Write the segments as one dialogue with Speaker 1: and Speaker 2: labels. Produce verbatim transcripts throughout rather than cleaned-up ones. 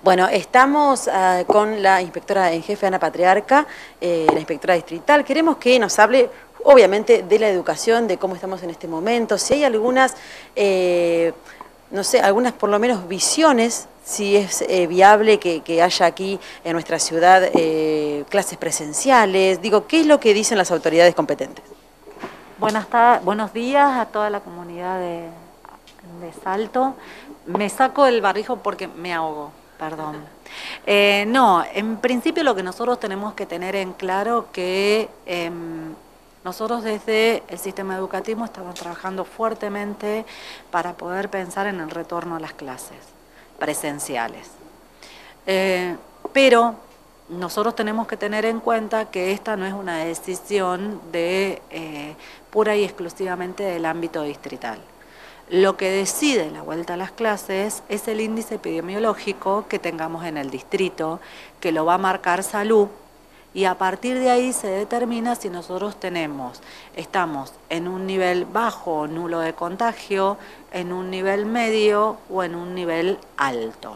Speaker 1: Bueno, estamos uh, con la inspectora en jefe, Ana Patriarca, eh, la inspectora distrital. Queremos que nos hable, obviamente, de la educación, de cómo estamos en este momento, si hay algunas, eh, no sé, algunas por lo menos visiones, si es eh, viable que, que haya aquí en nuestra ciudad eh, clases presenciales. Digo, ¿qué es lo que dicen las autoridades competentes?
Speaker 2: Buenas tardes, buenos días a toda la comunidad de, de Salto. Me saco el barbijo porque me ahogo, perdón. Eh, no, en principio lo que nosotros tenemos que tener en claro que eh, nosotros desde el sistema educativo estamos trabajando fuertemente para poder pensar en el retorno a las clases presenciales. Eh, pero nosotros tenemos que tener en cuenta que esta no es una decisión de eh, pura y exclusivamente del ámbito distrital. Lo que decide la vuelta a las clases es el índice epidemiológico que tengamos en el distrito, que lo va a marcar salud, y a partir de ahí se determina si nosotros tenemos, estamos en un nivel bajo o nulo de contagio, en un nivel medio o en un nivel alto.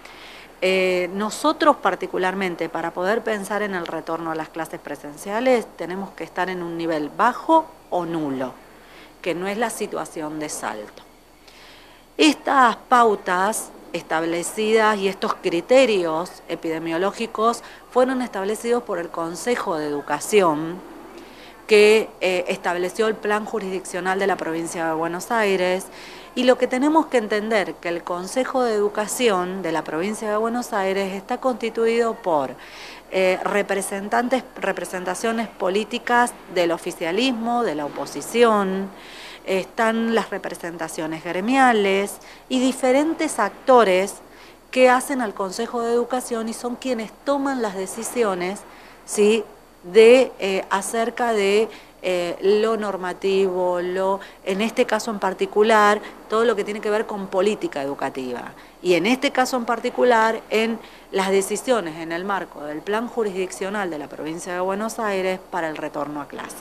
Speaker 2: Eh, nosotros particularmente, para poder pensar en el retorno a las clases presenciales, tenemos que estar en un nivel bajo o nulo, que no es la situación de Salto. Estas pautas establecidas y estos criterios epidemiológicos fueron establecidos por el Consejo de Educación, que eh, estableció el plan jurisdiccional de la provincia de Buenos Aires, y lo que tenemos que entender que el Consejo de Educación de la provincia de Buenos Aires está constituido por eh, representantes, representaciones políticas del oficialismo, de la oposición, están las representaciones gremiales y diferentes actores que hacen al Consejo de Educación y son quienes toman las decisiones, ¿sí?, de eh, acerca de eh, lo normativo, lo, en este caso en particular, todo lo que tiene que ver con política educativa. Y en este caso en particular, en las decisiones en el marco del plan jurisdiccional de la provincia de Buenos Aires para el retorno a clases.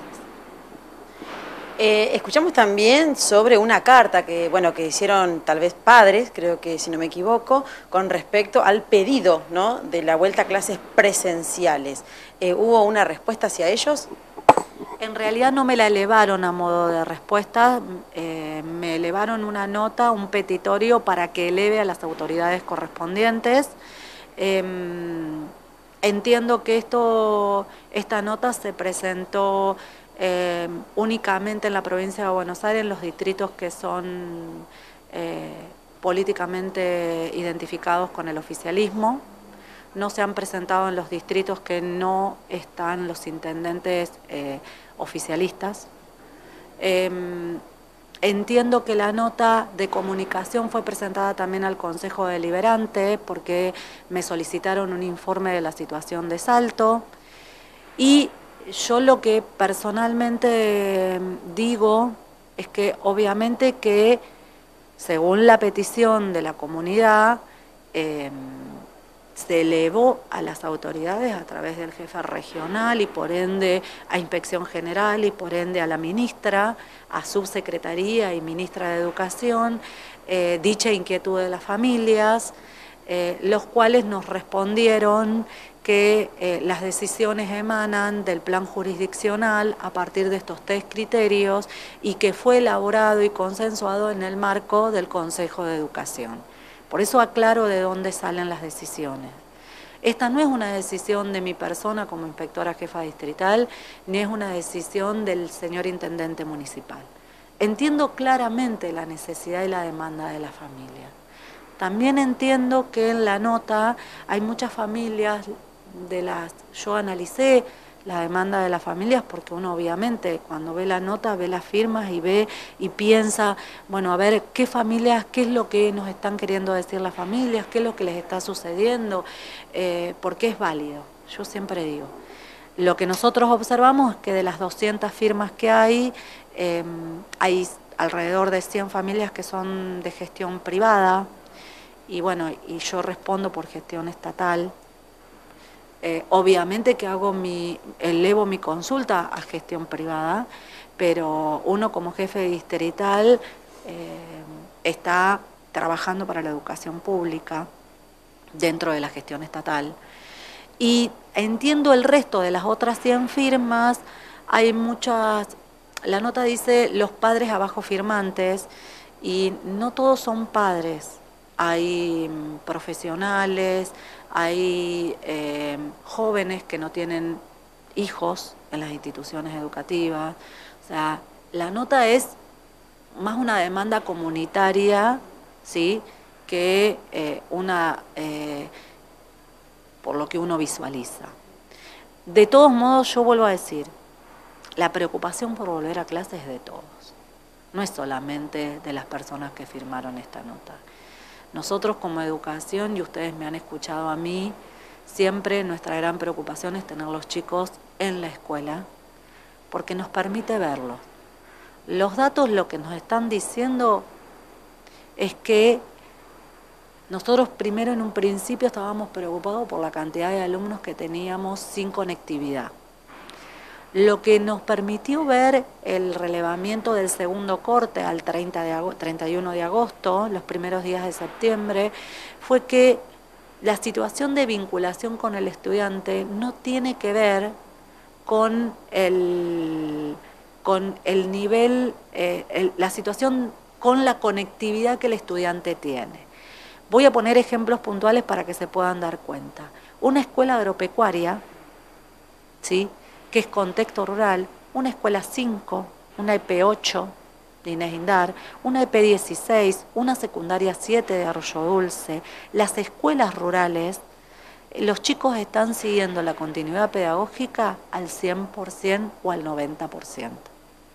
Speaker 1: Eh, escuchamos también sobre una carta que, bueno, que hicieron tal vez padres, creo que si no me equivoco, con respecto al pedido, ¿no?, de la vuelta a clases presenciales. Eh, ¿Hubo una respuesta hacia ellos?
Speaker 2: En realidad no me la elevaron a modo de respuesta, eh, me elevaron una nota, un petitorio para que eleve a las autoridades correspondientes. Eh, entiendo que esto, esta nota se presentó eh, únicamente en la provincia de Buenos Aires, en los distritos que son eh, políticamente identificados con el oficialismo. No se han presentado en los distritos que no están los intendentes eh, oficialistas. Eh, entiendo que la nota de comunicación fue presentada también al Consejo Deliberante porque me solicitaron un informe de la situación de Salto, y yo lo que personalmente digo es que obviamente que según la petición de la comunidad, eh, se elevó a las autoridades a través del jefe regional y por ende a Inspección General y por ende a la ministra, a Subsecretaría y Ministra de Educación, eh, dicha inquietud de las familias, eh, los cuales nos respondieron que eh, las decisiones emanan del plan jurisdiccional a partir de estos tres criterios y que fue elaborado y consensuado en el marco del Consejo de Educación. Por eso aclaro de dónde salen las decisiones. Esta no es una decisión de mi persona como inspectora jefa distrital, ni es una decisión del señor intendente municipal. Entiendo claramente la necesidad y la demanda de la familia. También entiendo que en la nota hay muchas familias de las... Yo analicé la demanda de las familias porque uno obviamente cuando ve la nota ve las firmas y ve y piensa, bueno, a ver qué familias, qué es lo que nos están queriendo decir las familias, qué es lo que les está sucediendo, eh, porque es válido, yo siempre digo. Lo que nosotros observamos es que de las doscientas firmas que hay, eh, hay alrededor de cien familias que son de gestión privada, y bueno, y yo respondo por gestión estatal. Eh, obviamente que hago mi, elevo mi consulta a gestión privada, pero uno como jefe distrital eh, está trabajando para la educación pública dentro de la gestión estatal. Y entiendo el resto de las otras cien firmas, hay muchas, la nota dice los padres abajo firmantes, y no todos son padres, hay profesionales, hay eh, jóvenes que no tienen hijos en las instituciones educativas. O sea, la nota es más una demanda comunitaria, ¿sí?, que eh, una, eh, por lo que uno visualiza. De todos modos, yo vuelvo a decir, la preocupación por volver a clases es de todos, no es solamente de las personas que firmaron esta nota. Nosotros como educación, y ustedes me han escuchado a mí, siempre nuestra gran preocupación es tener los chicos en la escuela, porque nos permite verlos. Los datos lo que nos están diciendo es que nosotros primero en un principio estábamos preocupados por la cantidad de alumnos que teníamos sin conectividad. Lo que nos permitió ver el relevamiento del segundo corte al treinta de agosto, treinta y uno de agosto, los primeros días de septiembre, fue que la situación de vinculación con el estudiante no tiene que ver con el, con el nivel, eh, el, la situación con la conectividad que el estudiante tiene. Voy a poner ejemplos puntuales para que se puedan dar cuenta. Una escuela agropecuaria, ¿sí?, que es contexto rural, una escuela cinco, una E P ocho de Inés Indar, una E P dieciséis, una secundaria siete de Arroyo Dulce, las escuelas rurales, los chicos están siguiendo la continuidad pedagógica al cien por ciento o al noventa por ciento.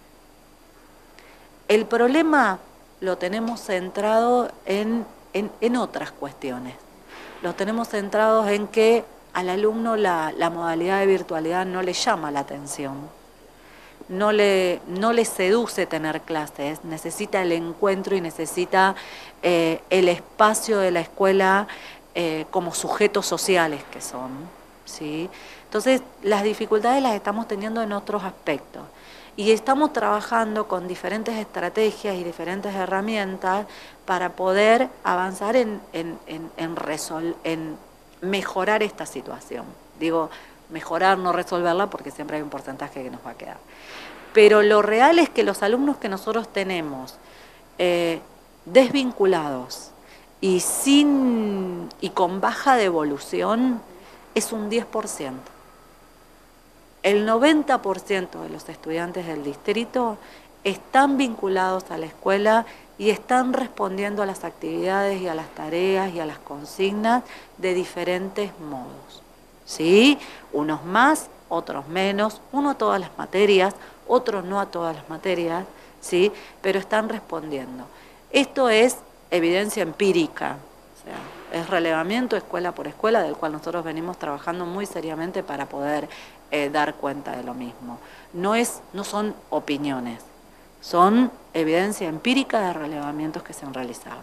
Speaker 2: El problema lo tenemos centrado en, en, en otras cuestiones. Lo tenemos centrados en que al alumno la, la modalidad de virtualidad no le llama la atención, no le, no le seduce tener clases, necesita el encuentro y necesita eh, el espacio de la escuela eh, como sujetos sociales que son, ¿sí? Entonces, las dificultades las estamos teniendo en otros aspectos y estamos trabajando con diferentes estrategias y diferentes herramientas para poder avanzar en, en, en, en, resol, en mejorar esta situación. Digo, mejorar, no resolverla, porque siempre hay un porcentaje que nos va a quedar. Pero lo real es que los alumnos que nosotros tenemos eh, desvinculados y, sin, y con baja devolución es un diez por ciento. El noventa por ciento de los estudiantes del distrito están vinculados a la escuela y están respondiendo a las actividades y a las tareas y a las consignas de diferentes modos, ¿sí? Unos más, otros menos, uno a todas las materias, otros no a todas las materias, ¿sí? Pero están respondiendo. Esto es evidencia empírica, o sea, es relevamiento escuela por escuela, del cual nosotros venimos trabajando muy seriamente para poder eh, dar cuenta de lo mismo. No, es, no son opiniones, son evidencia empírica de relevamientos que se han realizado.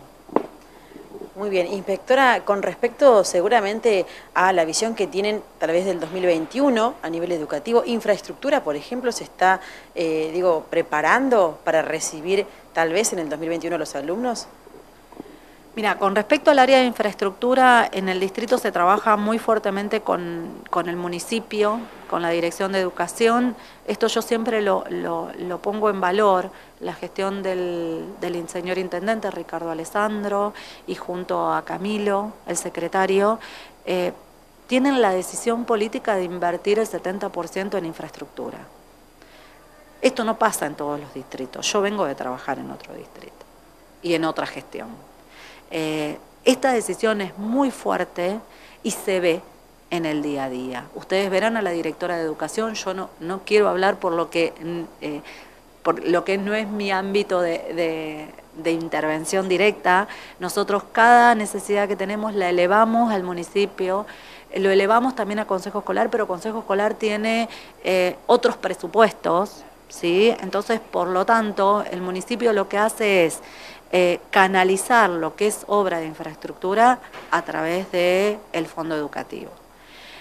Speaker 1: Muy bien, inspectora, con respecto seguramente a la visión que tienen tal vez del dos mil veintiuno a nivel educativo, infraestructura, por ejemplo, se está, eh, digo, preparando para recibir tal vez en el dos mil veintiuno a los alumnos.
Speaker 2: Mira, con respecto al área de infraestructura, en el distrito se trabaja muy fuertemente con, con el municipio, con la Dirección de Educación. Esto yo siempre lo, lo, lo pongo en valor, la gestión del, del señor intendente Ricardo Alessandro y junto a Camilo, el secretario, eh, tienen la decisión política de invertir el setenta por ciento en infraestructura. Esto no pasa en todos los distritos. Yo vengo de trabajar en otro distrito y en otra gestión. Eh, esta decisión es muy fuerte y se ve en el día a día. Ustedes verán a la directora de Educación, yo no, no quiero hablar por lo que, eh, por lo que no es mi ámbito de, de, de intervención directa. Nosotros cada necesidad que tenemos la elevamos al municipio, lo elevamos también a Consejo Escolar, pero Consejo Escolar tiene eh, otros presupuestos, ¿sí? Entonces, por lo tanto, el municipio lo que hace es Eh, canalizar lo que es obra de infraestructura a través del fondo educativo.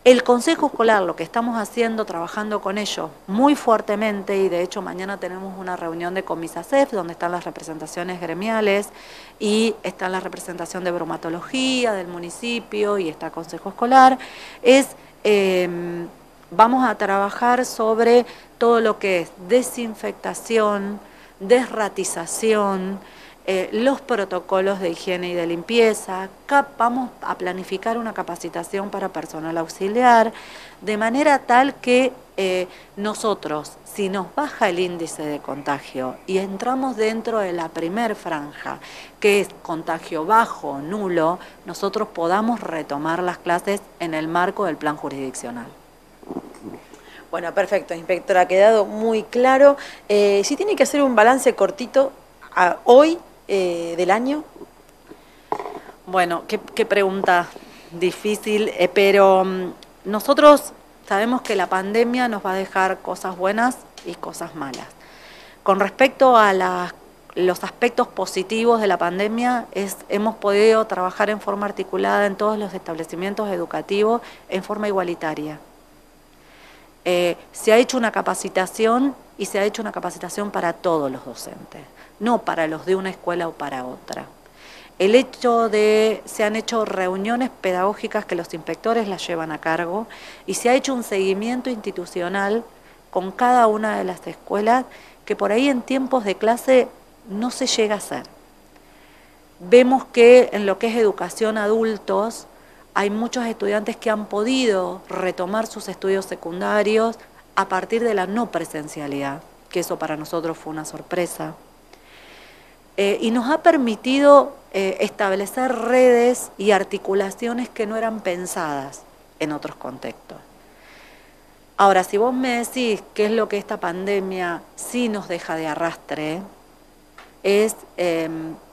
Speaker 2: El Consejo Escolar, lo que estamos haciendo, trabajando con ellos muy fuertemente, y de hecho mañana tenemos una reunión de Comisacef, donde están las representaciones gremiales, y está la representación de bromatología del municipio, y está el Consejo Escolar, es, eh, vamos a trabajar sobre todo lo que es desinfectación, desratización, Eh, los protocolos de higiene y de limpieza. Vamos a planificar una capacitación para personal auxiliar, de manera tal que eh, nosotros, si nos baja el índice de contagio y entramos dentro de la primer franja, que es contagio bajo, nulo, nosotros podamos retomar las clases en el marco del plan jurisdiccional.
Speaker 1: Bueno, perfecto, inspectora, ha quedado muy claro. Eh, si tiene que hacer un balance cortito a hoy, Eh, del año.
Speaker 2: Bueno, qué, qué pregunta difícil, eh, pero um, nosotros sabemos que la pandemia nos va a dejar cosas buenas y cosas malas. Con respecto a las, los aspectos positivos de la pandemia, es, hemos podido trabajar en forma articulada en todos los establecimientos educativos en forma igualitaria. Eh, se ha hecho una capacitación y se ha hecho una capacitación para todos los docentes, no para los de una escuela o para otra. El hecho de, se han hecho reuniones pedagógicas que los inspectores las llevan a cargo y se ha hecho un seguimiento institucional con cada una de las escuelas que por ahí en tiempos de clase no se llega a hacer. Vemos que en lo que es educación adultos, hay muchos estudiantes que han podido retomar sus estudios secundarios a partir de la no presencialidad, que eso para nosotros fue una sorpresa. Eh, y nos ha permitido eh, establecer redes y articulaciones que no eran pensadas en otros contextos. Ahora, si vos me decís qué es lo que esta pandemia sí nos deja de arrastre, es Eh,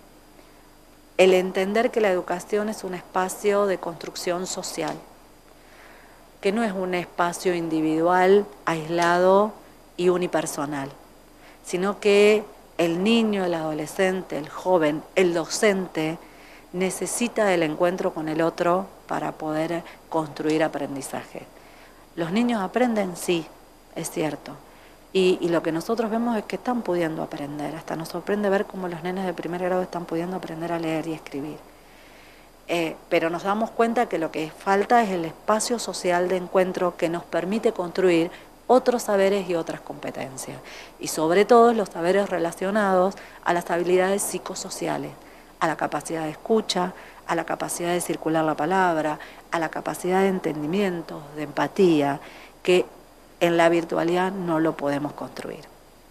Speaker 2: el entender que la educación es un espacio de construcción social, que no es un espacio individual, aislado y unipersonal, sino que el niño, el adolescente, el joven, el docente, necesita del encuentro con el otro para poder construir aprendizaje. Los niños aprenden, sí, es cierto. Y, y lo que nosotros vemos es que están pudiendo aprender. Hasta nos sorprende ver cómo los nenes de primer grado están pudiendo aprender a leer y escribir. Eh, pero nos damos cuenta que lo que falta es el espacio social de encuentro que nos permite construir otros saberes y otras competencias. Y sobre todo los saberes relacionados a las habilidades psicosociales, a la capacidad de escucha, a la capacidad de circular la palabra, a la capacidad de entendimiento, de empatía, que en la virtualidad no lo podemos construir.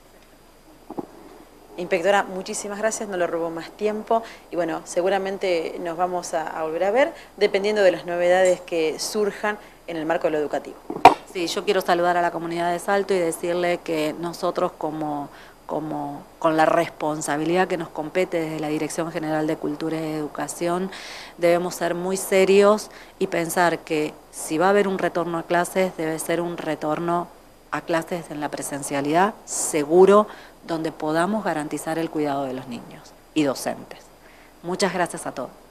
Speaker 1: Inspectora, muchísimas gracias, no le robo más tiempo y bueno, seguramente nos vamos a, a volver a ver dependiendo de las novedades que surjan en el marco de lo educativo.
Speaker 2: Sí, yo quiero saludar a la comunidad de Salto y decirle que nosotros como, como con la responsabilidad que nos compete desde la Dirección General de Cultura y Educación, debemos ser muy serios y pensar que si va a haber un retorno a clases, debe ser un retorno a clases en la presencialidad seguro, donde podamos garantizar el cuidado de los niños y docentes. Muchas gracias a todos.